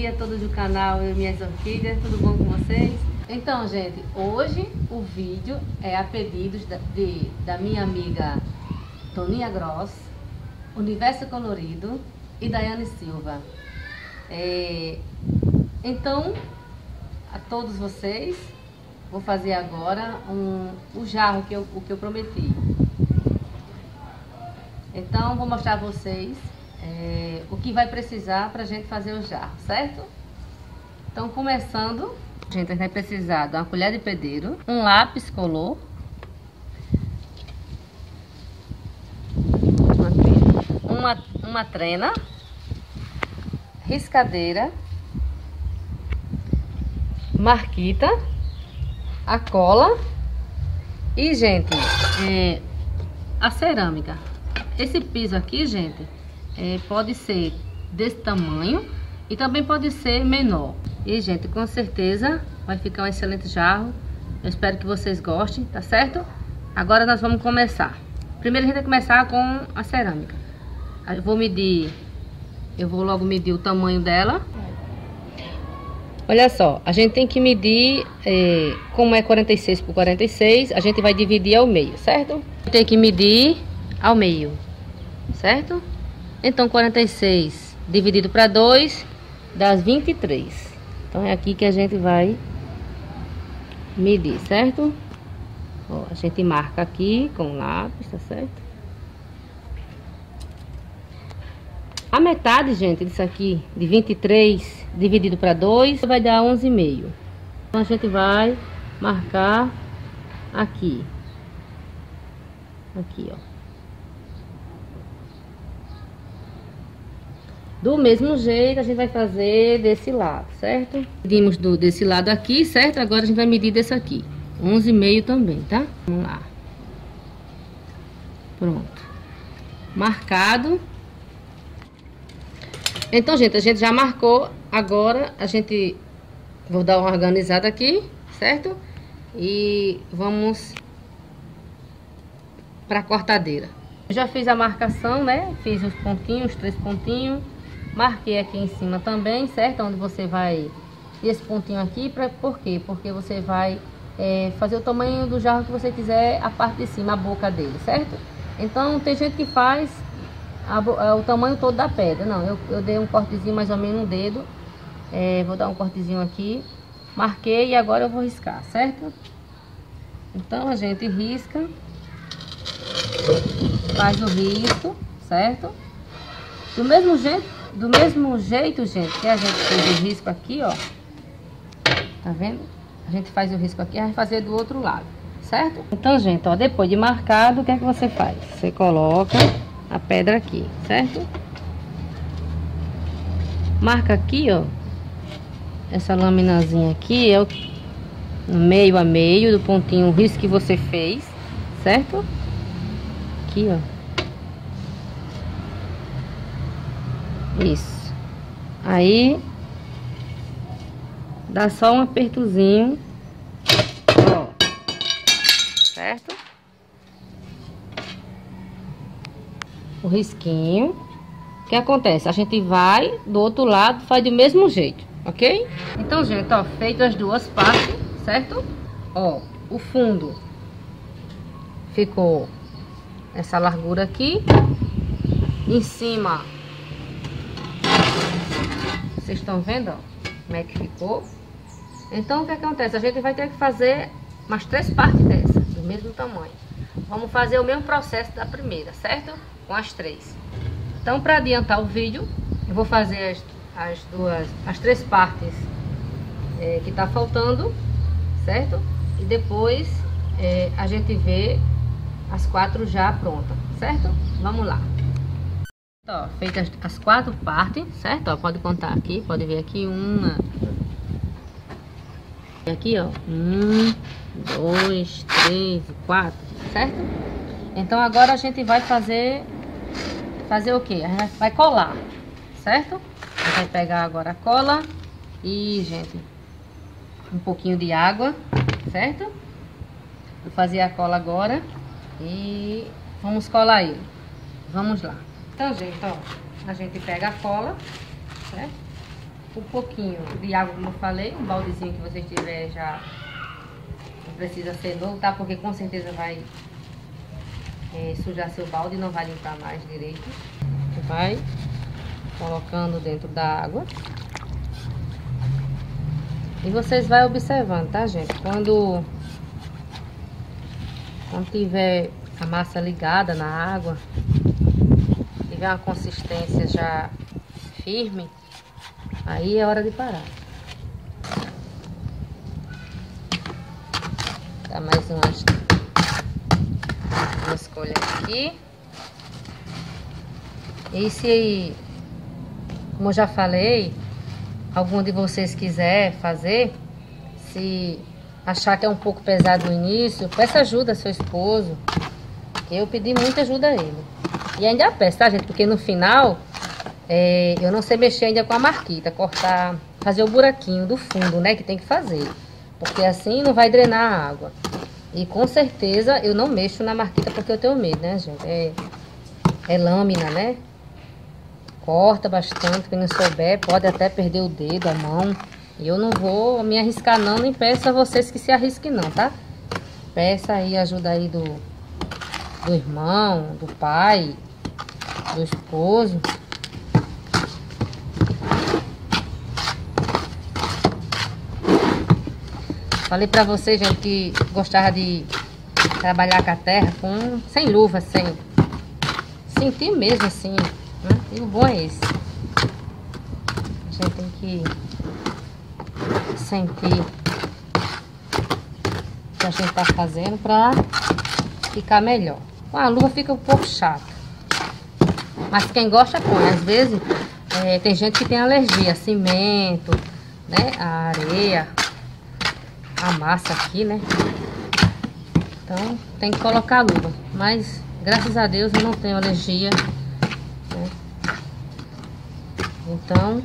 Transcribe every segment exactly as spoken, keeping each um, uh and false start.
dia a todos do canal Eu e Minhas Orquídeas, tudo bom com vocês? Então, gente, hoje o vídeo é a pedidos da, de, da minha amiga Toninha Gross, Universo Colorido e Daiane Silva. É, então, a todos vocês, vou fazer agora um, o jarro que eu, o que eu prometi. Então, vou mostrar a vocês é, o que vai precisar para a gente fazer o jarro, certo? Então, começando, a gente vai precisar de uma colher de pedreiro, um lápis color, uma, uma trena, riscadeira, marquita, a cola e, gente, é, a cerâmica. Esse piso aqui, gente, é, pode ser desse tamanho e também pode ser menor. E, gente, com certeza vai ficar um excelente jarro. Eu espero que vocês gostem, tá certo? Agora nós vamos começar. Primeiro a gente vai começar com a cerâmica. Eu vou medir, eu vou logo medir o tamanho dela. Olha só, a gente tem que medir, é, como é quarenta e seis por quarenta e seis, a gente vai dividir ao meio, certo? Tem que medir ao meio, certo? Então, quarenta e seis dividido para dois dá vinte e três. Então, é aqui que a gente vai medir, certo? Ó, a gente marca aqui com lápis, tá certo? A metade, gente, disso aqui, de vinte e três dividido para dois, vai dar onze vírgula cinco. Então, a gente vai marcar aqui. Aqui, ó. Do mesmo jeito, a gente vai fazer desse lado, certo? Medimos do, desse lado aqui, certo? Agora a gente vai medir desse aqui. onze vírgula cinco também, tá? Vamos lá. Pronto. Marcado. Então, gente, a gente já marcou. Agora a gente... Vou dar uma organizada aqui, certo? E vamos para a cortadeira. Eu já fiz a marcação, né? Fiz os pontinhos, os três pontinhos. Marquei aqui em cima também, certo? Onde você vai... Esse pontinho aqui, pra, por quê? Porque você vai é, fazer o tamanho do jarro que você quiser, a parte de cima, a boca dele, certo? Então, tem gente que faz a, a, o tamanho todo da pedra. Não, eu, eu dei um cortezinho mais ou menos no dedo. É, vou dar um cortezinho aqui. Marquei e agora eu vou riscar, certo? Então, a gente risca. Faz o risco, certo? Do mesmo jeito... Do mesmo jeito, gente, que a gente fez o risco aqui, ó. Tá vendo? A gente faz o risco aqui, a gente vai fazer do outro lado, certo? Então, gente, ó, depois de marcado, o que é que você faz? Você coloca a pedra aqui, certo? Marca aqui, ó. Essa laminazinha aqui é o meio a meio do pontinho, o risco que você fez, certo? Aqui, ó. Isso. Aí dá só um apertozinho, ó, certo? O risquinho. O que acontece? A gente vai do outro lado, faz do mesmo jeito, ok? Então, gente, ó, feito as duas partes, certo? Ó, o fundo ficou essa largura aqui, em cima. Vocês estão vendo, ó, como é que ficou? Então, o que acontece? A gente vai ter que fazer umas três partes dessa, do mesmo tamanho. Vamos fazer o mesmo processo da primeira, certo? Com as três. Então, para adiantar o vídeo, eu vou fazer as, as duas, as três partes é, que tá faltando, certo? E depois é, a gente vê as quatro já prontas, certo? Vamos lá. Ó, feitas as quatro partes, certo? Ó, pode contar aqui, pode ver aqui uma. Aqui, ó, um, dois, três, quatro, certo? Então agora a gente vai fazer, fazer o que? A gente vai colar, certo? A gente vai pegar agora a cola e, gente, um pouquinho de água, certo? Vou fazer a cola agora e vamos colar ele. Vamos lá. Então, gente, ó, a gente pega a cola, certo? um pouquinho de água, como eu falei, um baldezinho que você tiver já não precisa ser novo, tá? Porque com certeza vai é, sujar seu balde e não vai limpar mais direito. Você vai colocando dentro da água. E vocês vão observando, tá, gente? Quando, quando tiver a massa ligada na água, tiver uma consistência já firme, aí é hora de parar. Dá mais umas duas colheres aqui. E se, como eu já falei, algum de vocês quiser fazer, se achar que é um pouco pesado no início, peça ajuda ao seu esposo. Eu pedi muita ajuda a ele. E ainda peço, tá, gente? Porque no final, é, eu não sei mexer ainda com a marquita, cortar, fazer o buraquinho do fundo, né? Que tem que fazer. Porque assim não vai drenar a água. E com certeza eu não mexo na marquita porque eu tenho medo, né, gente? É, é lâmina, né? Corta bastante, quem não souber pode até perder o dedo, a mão. E eu não vou me arriscar não, nem peço a vocês que se arrisquem não, tá? Peça aí ajuda aí do, do irmão, do pai, do esposo. Falei pra vocês, gente, que gostava de trabalhar com a terra com, sem luva, sem sentir mesmo assim, né? E o bom é esse. A gente tem que sentir o que a gente tá fazendo pra ficar melhor. Com a luva fica um pouco chato. Mas quem gosta põe. Às vezes é, tem gente que tem alergia a cimento, né? A areia, a massa aqui, né? Então tem que colocar a luva. Mas graças a Deus eu não tenho alergia, né? Então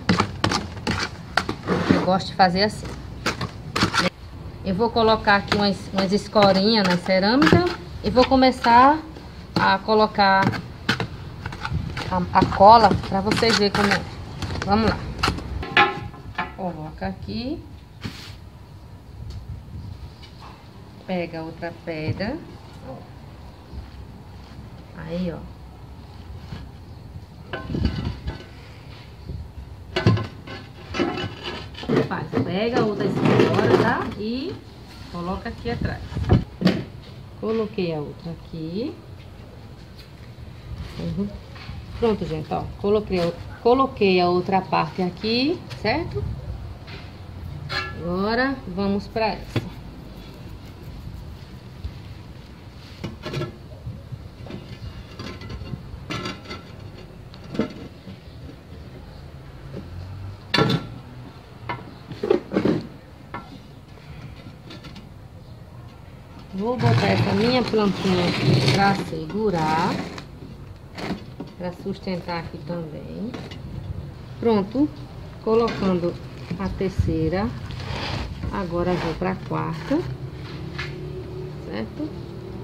eu gosto de fazer assim. Eu vou colocar aqui umas, umas escorinhas na cerâmica e vou começar a colocar a, a cola para vocês verem como é. Vamos lá. Coloca aqui. Pega outra pedra. Aí, ó. Faz, pega outra escora, tá? E coloca aqui atrás. Coloquei a outra aqui. Uhum. Pronto, gente, ó. Coloquei a, coloquei a outra parte aqui, certo? Agora vamos para essa. Vou botar essa minha plantinha aqui pra segurar, pra sustentar aqui também. Pronto, colocando a terceira. Agora vou pra quarta, certo?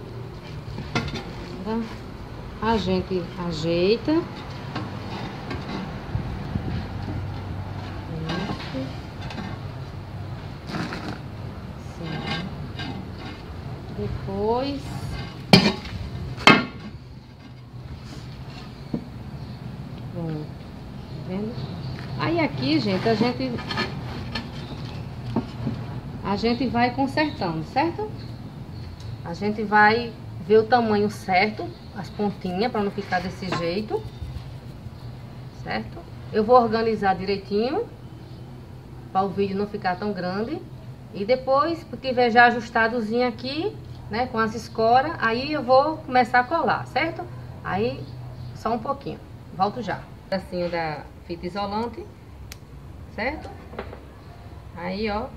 Agora a gente ajeita. Depois bom, tá vendo? Aí aqui, gente, a gente a gente vai consertando, certo? A gente vai ver o tamanho certo, as pontinhas, para não ficar desse jeito, certo? Eu vou organizar direitinho para o vídeo não ficar tão grande. E depois, que tiver já ajustadozinho aqui, né, com as escoras, aí eu vou começar a colar, certo? Aí, só um pouquinho. Volto já. Assim da fita isolante, certo? Aí, ó.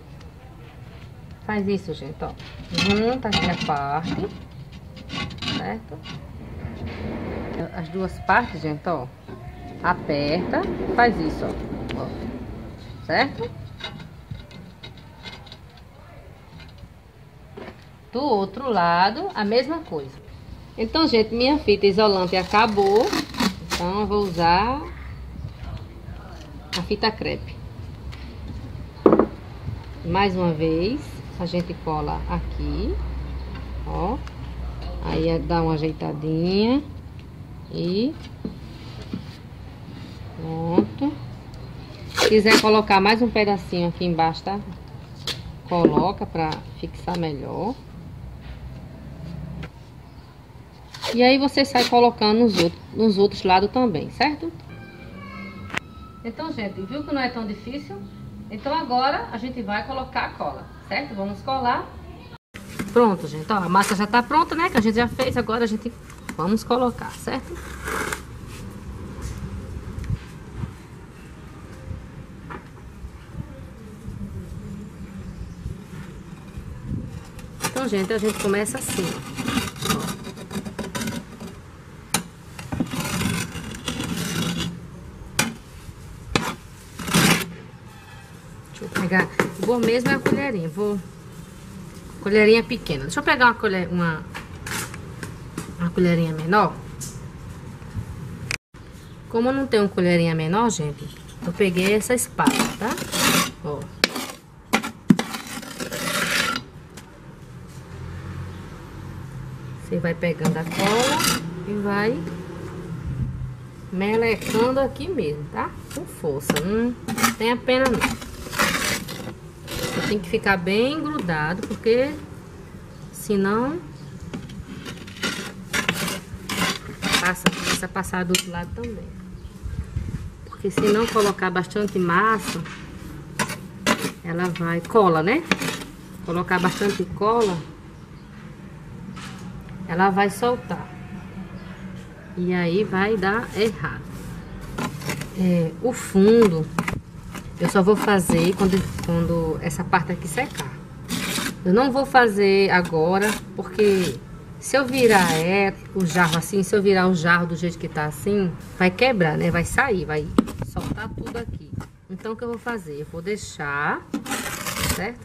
Faz isso, gente, ó. Junta aqui a parte, certo? As duas partes, gente, ó. Aperta, faz isso, ó. Ó. Certo? Do outro lado, a mesma coisa. Então, gente, minha fita isolante acabou. Então, eu vou usar a fita crepe. Mais uma vez, a gente cola aqui, ó. Aí dá uma ajeitadinha e pronto. Se quiser colocar mais um pedacinho aqui embaixo, tá? Coloca pra fixar melhor. E aí você sai colocando nos outros, nos outros lados também, certo? Então, gente, viu que não é tão difícil? Então agora a gente vai colocar a cola, certo? Vamos colar. Pronto, gente, ó, a massa já tá pronta, né? Que a gente já fez, agora a gente vamos colocar, certo? Então, gente, a gente começa assim, ó. Deixa eu pegar, vou mesmo é a colherinha, vou... Colherinha pequena. Deixa eu pegar uma colher, uma, uma colherinha menor. Como eu não tenho uma colherinha menor, gente, eu peguei essa espátula, tá? Ó. Você vai pegando a cola e vai melecando aqui mesmo, tá? Com força, não tem a pena não. Tem que ficar bem grudado, porque senão passa, começa a passar do outro lado também. Porque se não colocar bastante massa, ela vai... Cola, né? Colocar bastante cola, ela vai soltar. E aí vai dar errado. É, o fundo... Eu só vou fazer quando, quando essa parte aqui secar. Eu não vou fazer agora, porque se eu virar é, o jarro assim, se eu virar o jarro do jeito que tá assim, vai quebrar, né? Vai sair, vai soltar tudo aqui. Então, o que eu vou fazer? Eu vou deixar, certo?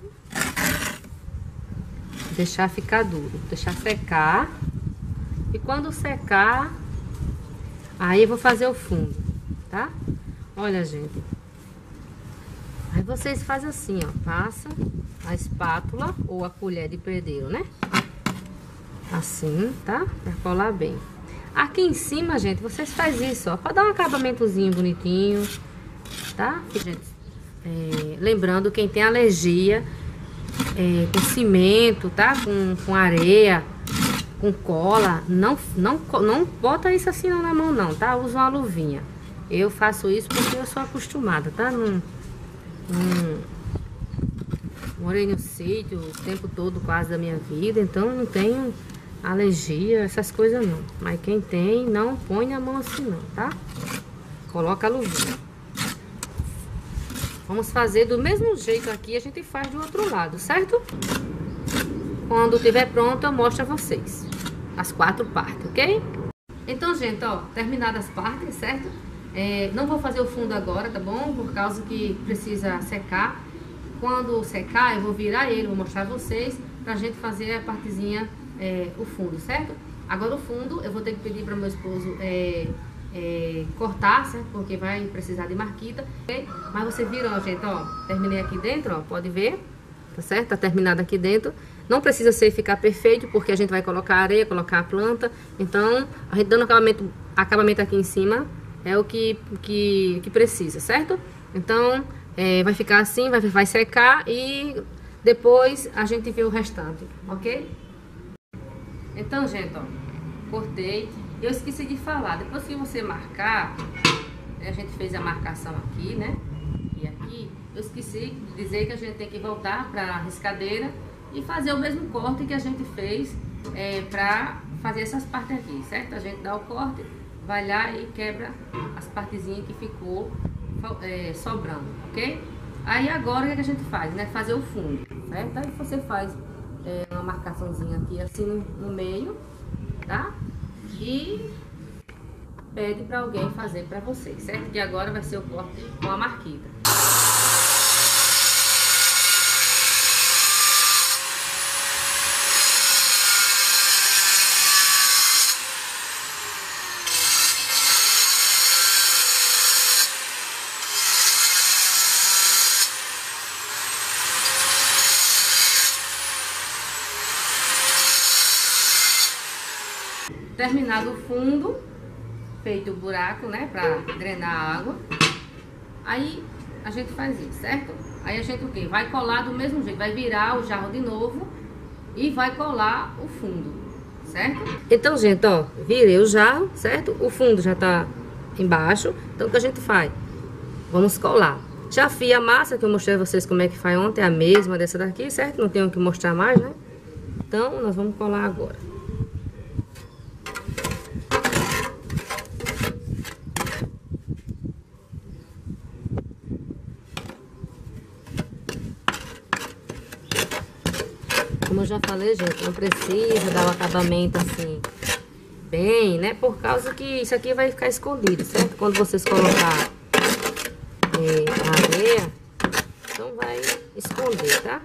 Deixar ficar duro, deixar secar. E quando secar, aí eu vou fazer o fundo, tá? Olha, gente. Aí vocês fazem assim, ó, passa a espátula ou a colher de predeiro, né? Assim, tá? Pra colar bem. Aqui em cima, gente, vocês fazem isso, ó, pra dar um acabamentozinho bonitinho, tá? Gente, é, lembrando, quem tem alergia é, com cimento, tá? Com, com areia, com cola, não, não, não bota isso assim não na mão não, tá? Usa uma luvinha. Eu faço isso porque eu sou acostumada, tá? Não... Hum, morei no sítio o tempo todo quase da minha vida, então não tenho alergia, essas coisas não. Mas quem tem, não põe na mão assim não, tá? Coloca a luvinha. Vamos fazer do mesmo jeito aqui, a gente faz do outro lado, certo? Quando tiver pronto, eu mostro a vocês as quatro partes, ok? Então, gente, ó, terminadas as partes, certo? É, não vou fazer o fundo agora, tá bom? Por causa que precisa secar. Quando secar, eu vou virar ele, vou mostrar a vocês, pra gente fazer a partezinha, é, o fundo, certo? Agora o fundo, eu vou ter que pedir para meu esposo é, é, cortar, certo? Porque vai precisar de marquita. Okay? Mas você viram, ó, gente, ó, terminei aqui dentro, ó, pode ver, tá certo? Tá terminado aqui dentro. Não precisa ser ficar perfeito, porque a gente vai colocar areia, colocar a planta. Então, a gente dando acabamento, acabamento aqui em cima, é o que, que, que precisa, certo? Então, é, vai ficar assim, vai, vai secar e depois a gente vê o restante, ok? Então, gente, ó, cortei. Eu esqueci de falar, depois que você marcar, a gente fez a marcação aqui, né? E aqui, eu esqueci de dizer que a gente tem que voltar para a riscadeira e fazer o mesmo corte que a gente fez é, para fazer essas partes aqui, certo? A gente dá o corte, vai lá e quebra as partezinhas que ficou é, sobrando, ok? Aí agora o que, é que a gente faz, né? Fazer o fundo, certo? Aí você faz é, uma marcaçãozinha aqui assim no, no meio, tá? E pede para alguém fazer para vocês, certo? Que agora vai ser o corte com a marquita. Terminado o fundo, feito o buraco, né, pra drenar a água, aí a gente faz isso, certo? Aí a gente o quê? Vai colar do mesmo jeito, vai virar o jarro de novo e vai colar o fundo, certo? Então, gente, ó, virei o jarro, certo? O fundo já tá embaixo, então o que a gente faz? Vamos colar. Já fiz a massa que eu mostrei a vocês como é que faz ontem, a mesma dessa daqui, certo? Não tenho que mostrar mais, né? Então, nós vamos colar agora. Como eu já falei, gente, não precisa dar o acabamento assim, bem, né? Por causa que isso aqui vai ficar escondido, certo? Quando vocês colocar é, a areia, então vai esconder, tá?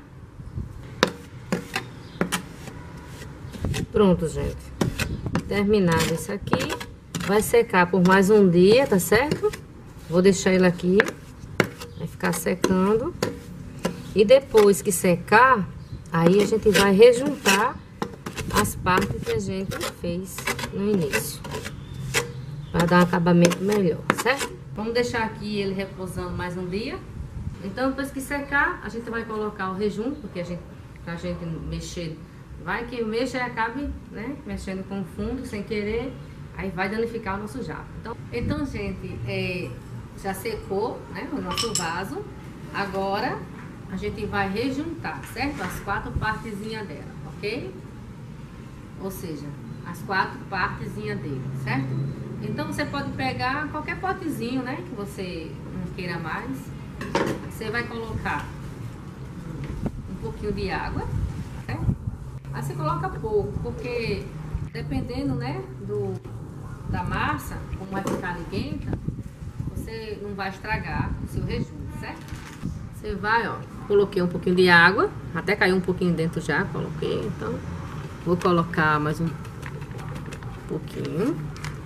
Pronto, gente. Terminado isso aqui. Vai secar por mais um dia, tá certo? Vou deixar ele aqui. Vai ficar secando. E depois que secar, aí a gente vai rejuntar as partes que a gente fez no início. Para dar um acabamento melhor, certo? Vamos deixar aqui ele repousando mais um dia. Então, depois que secar, a gente vai colocar o rejunto, porque a gente, pra gente mexer, vai que mexa e acabe, né, mexendo com o fundo sem querer, aí vai danificar o nosso jarro. Então, então gente, é, já secou, né, o nosso vaso. Agora, a gente vai rejuntar, certo? As quatro partezinhas dela, ok? Ou seja, as quatro partezinhas dele, certo? Então, você pode pegar qualquer potezinho, né, que você não queira mais. Você vai colocar um pouquinho de água, certo? Aí você coloca pouco, porque dependendo, né, do, da massa, como vai ficar liguenta, você não vai estragar o seu rejunto, certo? Você vai, ó, coloquei um pouquinho de água, até caiu um pouquinho dentro já, coloquei, então vou colocar mais um pouquinho.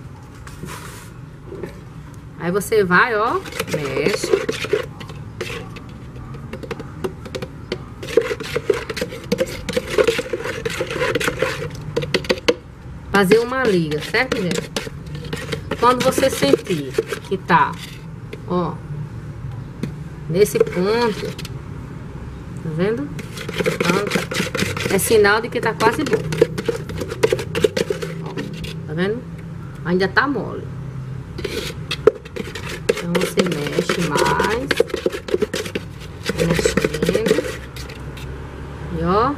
Aí você vai, ó, mexe. Fazer uma liga, certo, gente? Quando você sentir que tá, ó, nesse ponto, tá vendo? Então, é sinal de que tá quase bom. Ó, tá vendo? Ainda tá mole. Então você mexe mais, mexendo, e ó,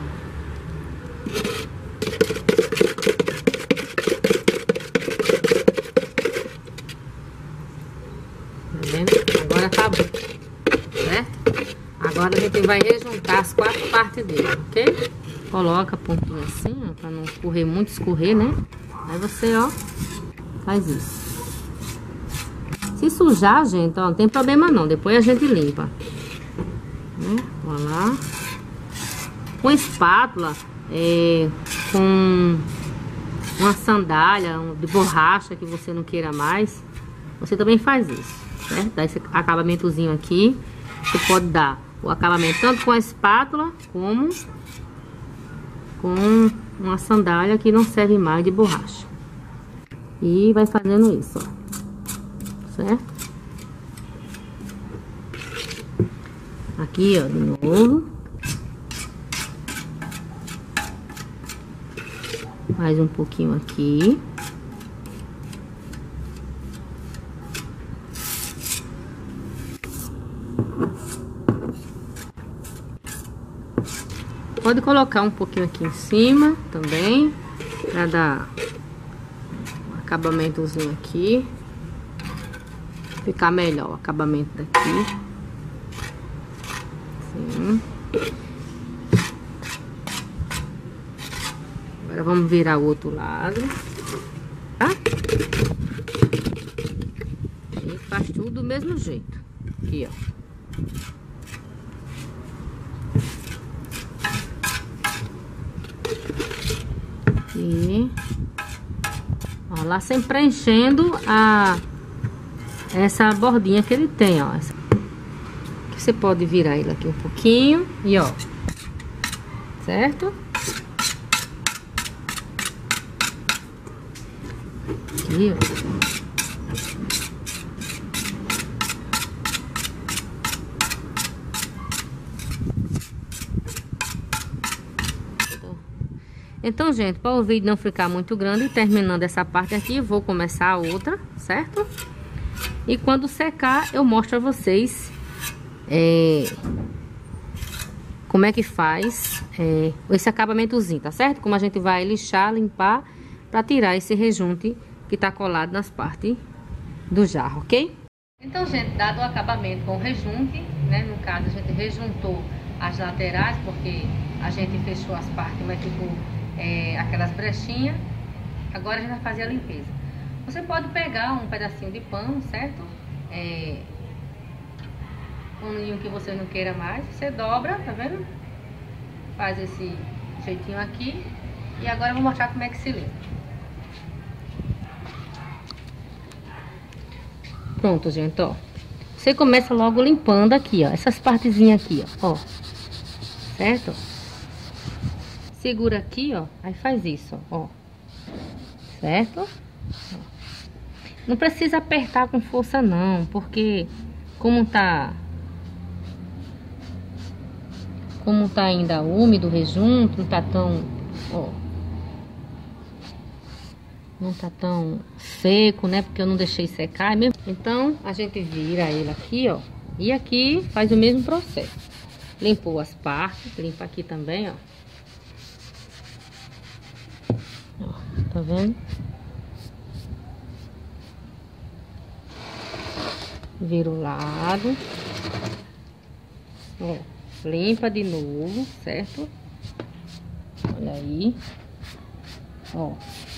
agora tá bom, certo? Agora a gente vai rejuntar as quatro partes dele, ok? Coloca a pontinha assim, ó, pra não escorrer muito, escorrer, né? Aí você, ó, faz isso. Se sujar, gente, ó, não tem problema não, depois a gente limpa. Né? Olha lá. Com espátula, é, com uma sandália de borracha que você não queira mais, você também faz isso. Certo? Dá esse acabamentozinho aqui. Você pode dar o acabamento tanto com a espátula como com uma sandália que não serve mais de borracha. E vai fazendo isso, ó. Certo? Aqui, ó, de novo. Mais um pouquinho aqui. Pode colocar um pouquinho aqui em cima também, pra dar um acabamentozinho aqui. Ficar melhor o acabamento daqui. Assim. Agora vamos virar o outro lado. Tá? E faz tudo do mesmo jeito. Aqui, ó. E ó, lá sempre preenchendo a essa bordinha que ele tem, ó. Essa, que você pode virar ele aqui um pouquinho e ó, certo? aqui, ó. Então, gente, para o vídeo não ficar muito grande, terminando essa parte aqui, vou começar a outra, certo? E quando secar, eu mostro a vocês é, como é que faz é, esse acabamentozinho, tá certo? Como a gente vai lixar, limpar, para tirar esse rejunte que tá colado nas partes do jarro, ok? Então, gente, dado o acabamento com o rejunte, né? No caso, a gente rejuntou as laterais, porque a gente fechou as partes, mas ficou é, aquelas brechinhas. Agora a gente vai fazer a limpeza. Você pode pegar um pedacinho de pano, certo? É, paninho que você não queira mais, você dobra, tá vendo? Faz esse jeitinho aqui. E agora eu vou mostrar como é que se limpa. Pronto, gente, ó. Você começa logo limpando aqui, ó. Essas partezinhas aqui, ó. Ó. Certo? Segura aqui, ó. Aí faz isso, ó. Certo? Não precisa apertar com força, não. Porque como tá... Como tá ainda úmido o rejunto, não tá tão... Ó. Não tá tão seco, né? Porque eu não deixei secar mesmo. Então, a gente vira ele aqui, ó. E aqui faz o mesmo processo. Limpou as partes. Limpa aqui também, ó. Ó, tá vendo? Vira o lado. Ó. Limpa de novo, certo? Olha aí. Ó.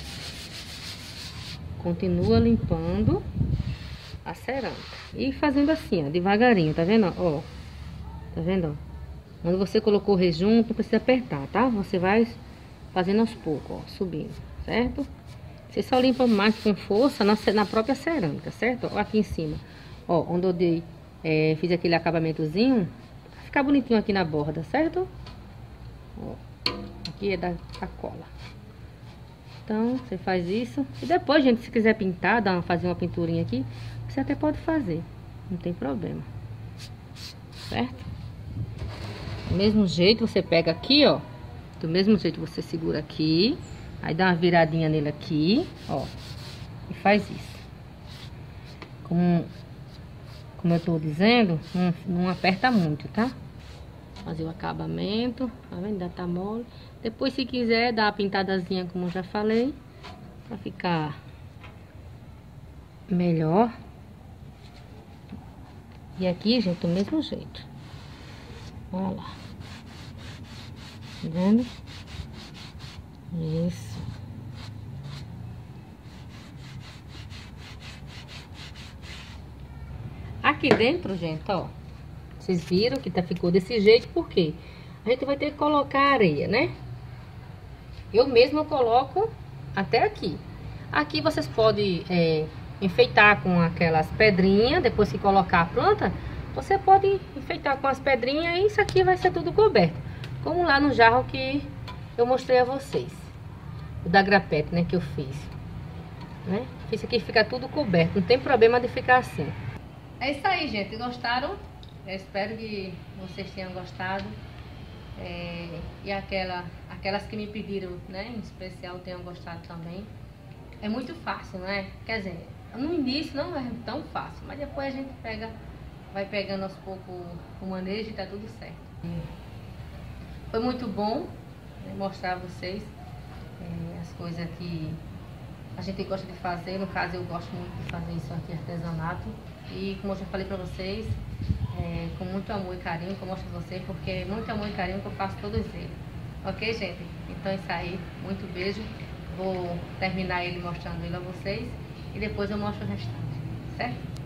Continua limpando a cerâmica. E fazendo assim, ó, devagarinho, tá vendo? Ó, tá vendo? Quando você colocou o rejunto, não precisa apertar, tá? Você vai fazendo aos poucos, ó, subindo, certo? Você só limpa mais com força na, na própria cerâmica, certo? Ó, aqui em cima, ó, onde eu dei, é, fiz aquele acabamentozinho, vai ficar bonitinho aqui na borda, certo? Ó, aqui é da, da cola. Então, você faz isso. E depois, gente, se quiser pintar, dar uma, fazer uma pinturinha aqui, você até pode fazer. Não tem problema. Certo? Do mesmo jeito, você pega aqui, ó. Do mesmo jeito, você segura aqui. Aí dá uma viradinha nele aqui, ó. E faz isso. Como, como eu tô dizendo, não, não aperta muito, tá? Fazer o acabamento. Tá vendo? Ainda tá mole. Depois, se quiser, dar uma pintadazinha, como eu já falei, pra ficar melhor. E aqui, gente, do mesmo jeito. Olha lá. Tá vendo? Isso. Aqui dentro, gente, ó. Vocês viram que tá, ficou desse jeito, por quê? A gente vai ter que colocar areia, né? Eu mesma coloco até aqui. Aqui vocês podem é, enfeitar com aquelas pedrinhas. Depois que colocar a planta, você pode enfeitar com as pedrinhas. E isso aqui vai ser tudo coberto. Como lá no jarro que eu mostrei a vocês. O da grapete, né, que eu fiz. Né? Isso aqui fica tudo coberto. Não tem problema de ficar assim. É isso aí, gente. Gostaram? Eu espero que vocês tenham gostado. É, e aquela, aquelas que me pediram, né, em especial, tenham gostado também. É muito fácil, né? Quer dizer, no início não é tão fácil, mas depois a gente pega, vai pegando aos poucos o manejo e tá tudo certo. Foi muito bom, né, mostrar a vocês é, as coisas que a gente gosta de fazer. No caso, eu gosto muito de fazer isso aqui, artesanato. E como eu já falei pra vocês, É, com muito amor e carinho que eu mostro pra vocês, porque é muito amor e carinho que eu faço todos eles. Ok, gente? Então é isso aí. Muito beijo. Vou terminar ele mostrando ele a vocês e depois eu mostro o restante, certo?